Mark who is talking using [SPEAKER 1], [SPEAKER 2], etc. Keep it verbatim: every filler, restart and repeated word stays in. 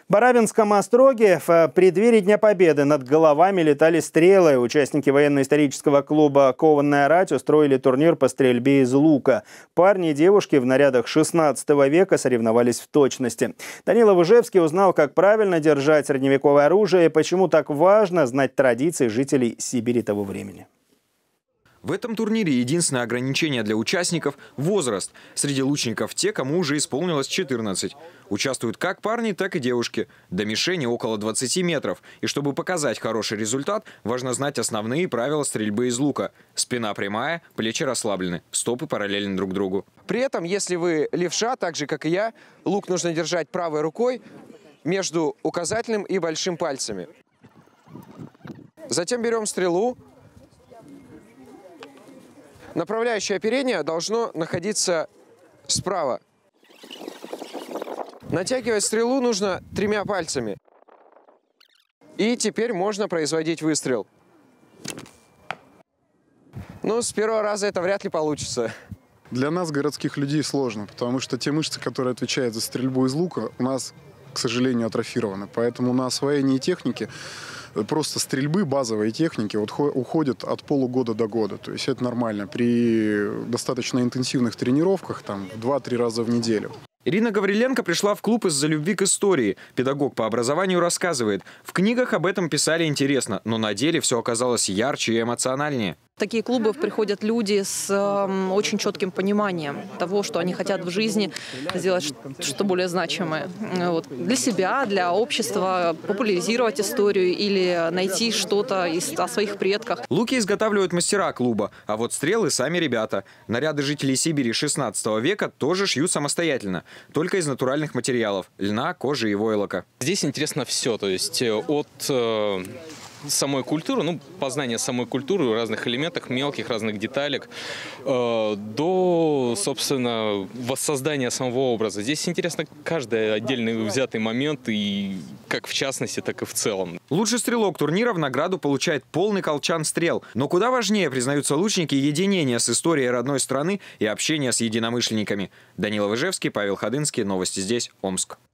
[SPEAKER 1] В Барабинском остроге в преддверии Дня Победы над головами летали стрелы. Участники военно-исторического клуба «Кованная рать» устроили турнир по стрельбе из лука. Парни и девушки в нарядах шестнадцатого века соревновались в точности. Данила Выжевский узнал, как правильно держать средневековое оружие и почему так важно знать традиции жителей Сибири того времени.
[SPEAKER 2] В этом турнире единственное ограничение для участников – возраст. Среди лучников те, кому уже исполнилось четырнадцать. Участвуют как парни, так и девушки. До мишени около двадцати метров. И чтобы показать хороший результат, важно знать основные правила стрельбы из лука. Спина прямая, плечи расслаблены, стопы параллельны друг другу.
[SPEAKER 3] При этом, если вы левша, так же как и я, лук нужно держать правой рукой между указательным и большим пальцами. Затем берем стрелу. Направляющее оперение должно находиться справа. Натягивать стрелу нужно тремя пальцами. И теперь можно производить выстрел. Ну, с первого раза это вряд ли получится.
[SPEAKER 4] Для нас, городских людей, сложно, потому что те мышцы, которые отвечают за стрельбу из лука, у нас, к сожалению, атрофированы. Поэтому на освоение техники, просто стрельбы, базовой техники, вот, уходит от полугода до года. То есть это нормально. При достаточно интенсивных тренировках, там, два-три раза в неделю.
[SPEAKER 2] Ирина Гавриленко пришла в клуб из-за любви к истории. Педагог по образованию рассказывает. В книгах об этом писали интересно, но на деле все оказалось ярче и эмоциональнее.
[SPEAKER 5] В такие клубы приходят люди с э, очень четким пониманием того, что они хотят в жизни сделать что более значимое. Вот. Для себя, для общества, популяризировать историю или найти что-то о своих предках.
[SPEAKER 2] Луки изготавливают мастера клуба, а вот стрелы сами ребята. Наряды жителей Сибири шестнадцатого века тоже шьют самостоятельно, только из натуральных материалов – льна, кожи и войлока.
[SPEAKER 6] Здесь интересно все, то есть от э, самой культуры, ну, познания самой культуры в разных элементах, мелких, разных деталек, э, до, собственно, воссоздания самого образа. Здесь интересно каждый отдельный взятый момент, и как в частности, так и в целом.
[SPEAKER 2] Лучший стрелок турнира в награду получает полный колчан стрел. Но куда важнее, признаются лучники, единение с историей родной страны и общение с единомышленниками. Данила Выжевский, Павел Ходынский. Новости здесь, Омск.